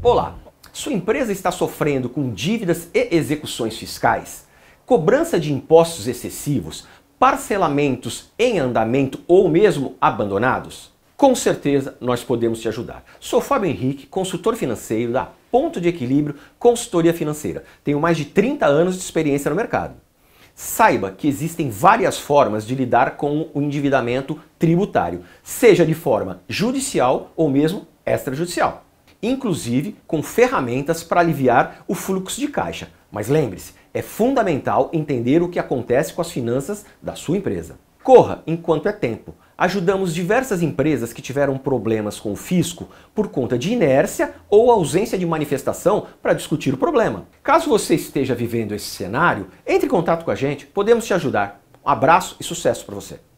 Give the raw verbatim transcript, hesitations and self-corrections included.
Olá, sua empresa está sofrendo com dívidas e execuções fiscais? Cobrança de impostos excessivos? Parcelamentos em andamento ou mesmo abandonados? Com certeza nós podemos te ajudar. Sou Fábio Henrique, consultor financeiro da Ponto de Equilíbrio Consultoria Financeira. Tenho mais de trinta anos de experiência no mercado. Saiba que existem várias formas de lidar com o endividamento tributário, seja de forma judicial ou mesmo extrajudicial, inclusive com ferramentas para aliviar o fluxo de caixa. Mas lembre-se, é fundamental entender o que acontece com as finanças da sua empresa. Corra enquanto é tempo. Ajudamos diversas empresas que tiveram problemas com o fisco por conta de inércia ou ausência de manifestação para discutir o problema. Caso você esteja vivendo esse cenário, entre em contato com a gente, podemos te ajudar. Um abraço e sucesso para você!